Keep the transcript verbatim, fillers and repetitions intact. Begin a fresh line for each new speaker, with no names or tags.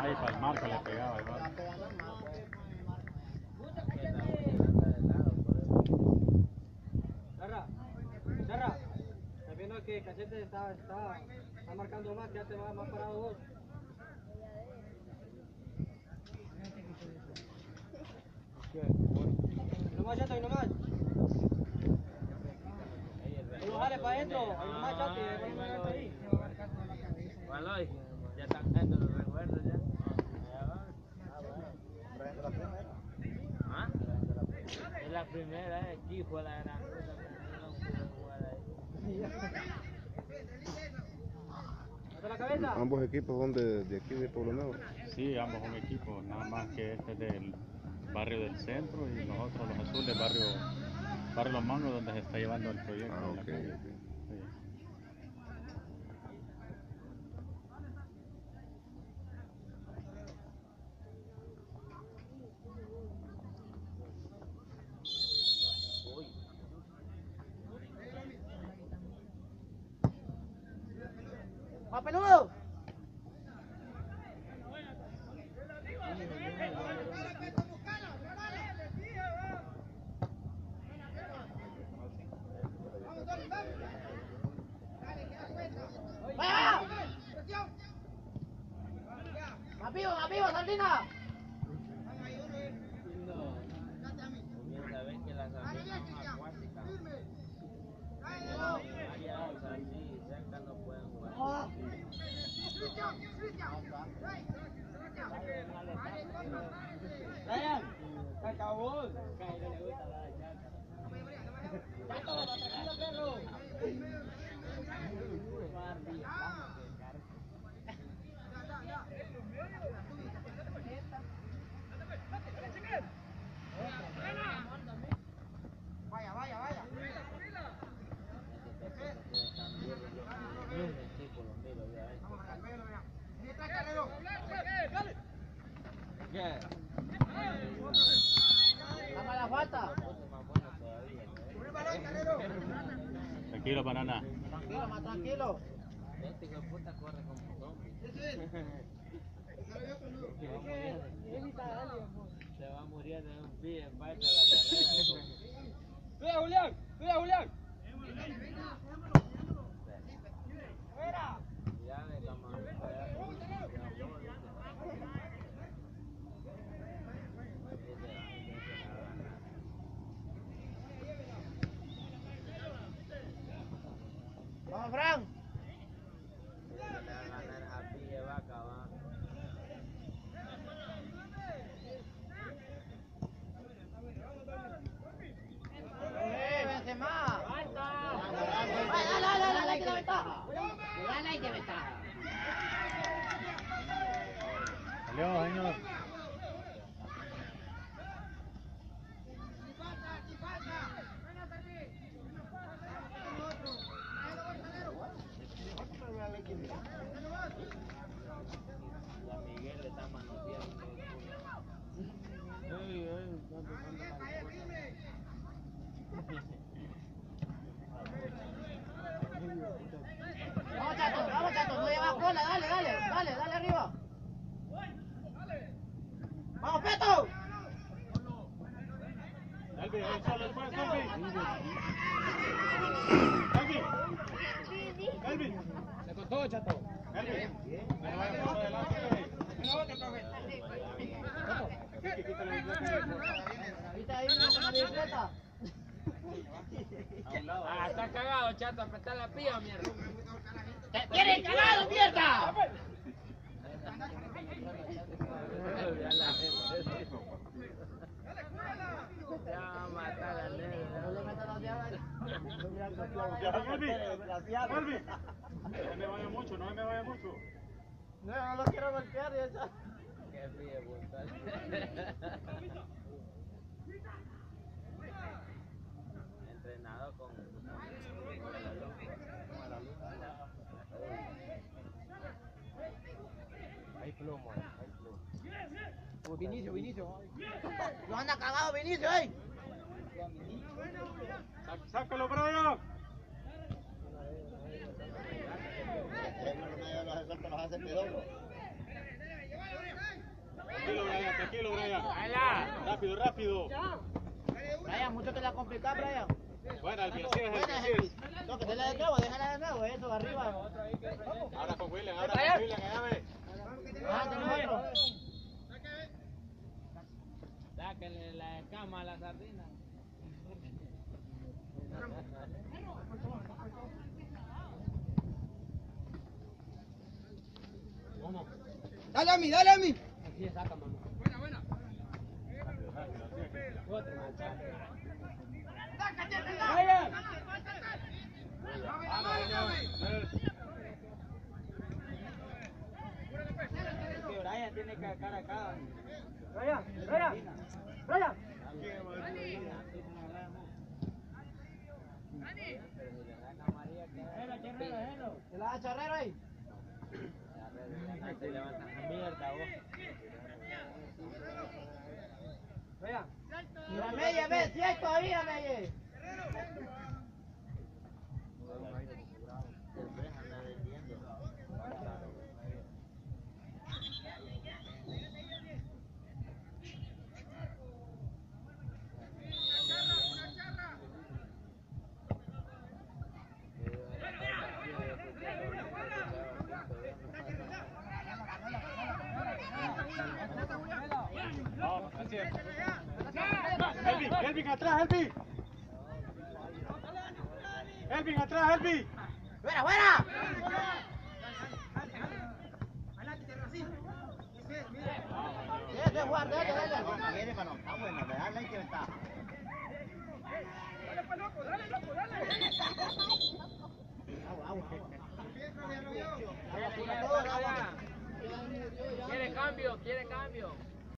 ahí para el marco le pegaba. ¿No?
Charra, Charra, ¿estás viendo que Cachete está, está, está marcando más, que ya te va más parado vos? No más, Chato, y no más. Y no jale para adentro, ahí no más, Chato, y después no me ahí.
Valoy, ya están dando los recuerdos ya. ¿Ah? Es la primera, eh, aquí fue la gran cosa que no pude jugar ahí.
¿Hasta la cabeza?
¿Ambos equipos son de, de aquí de Pueblo Nuevo?
Sí, ambos son equipos, nada más que este es del barrio del centro y nosotros los azules, barrio, barrio Los Mangos, donde se está llevando el proyecto.
Ah, ok,
okay.
ok.
Sí.
¡Va, peludo! ¡Vaya! ¡Más vivo, más vivo, Sardina!
Bien saben que las sardinas son acuáticas. Áreas así cerca no pueden jugar.
Brian, se acabó. Caído le gusta la chata. ¡Chato, tranquilo, perro! Vaya, vaya, vaya.
¿Qué?
Dame la falta.
Tranquilo, banana.
Tranquilo, más tranquilo.
Este hijo de puta corre como zombie. Se va a morir de un pie en parte de la carrera.
¡Cuida, Julián! ¡Cuida, Julián! ¡Fuera!
Ya de camarón.
¡Vamos, Fran! ¡Eh, Benzema! ¡Dale, dale, dale, dale, que la ventaja! ¡Dale, hay que ventaja!
Salió, señor.
La Miguel le está manoteando.
Vamos, Chato, vamos, Chato, no llevas cola, dale, dale, dale, dale arriba. ¡Vamos, Peto!
Elvi, el solo, el puesto, Elvi. Elvi. Elvi.
Se costó, Chato.
Elvi. Me vaya por adelante.
Ahorita ahí no se me disfruta.
Ah, está cagado, chato, apretá la pía, mierda.
¡Te tienen cagado, mierda!
Ya va a matar al negro.
No le metas la llave.
Elvi. Elvi. No me vaya mucho, no me vaya mucho.
No, no lo quiero golpear, ya está.
Qué frío, brutal. Entrenado con...
Hay plomo, hay plomo.
Vinicio, Vinicio. Lo anda cagado, Vinicio, eh.
Sácalo, Brian.
Los hace pedorro.
Rápido, rápido.
Brian, mucho te la complica, Brian.
Bueno, Elvi, así es,
Buena,
Elvi, así
Elvi.
es.
No, que déjala de nuevo, déjala de nuevo, eso, arriba.
Ahora con William, ahora con William, allá ve.
Ah, tenemos otro.
Sáquenle la escama a la sardina.
Dale a mí, dale a mí.
Así saca, mamá. Brian tiene que sacar acá.
Brian, Brian, Brian. ¿Te la da charrero ahí?
Se levantan la mierda, vos.
Brian. Mira, Meye, ve, si hay todavía, Meye.
Vamos, así es. Elvi, Elvin atrás, Elvi. Elvin atrás, Elvi.
¡Fuera, fuera! Ese es guarda, ese, ese. Quiere, mano, está bueno, le da la que está. Dale, pues, loco, dale, loco, dale. Agua, agua, agua.
Quiere cambio, quiere cambio.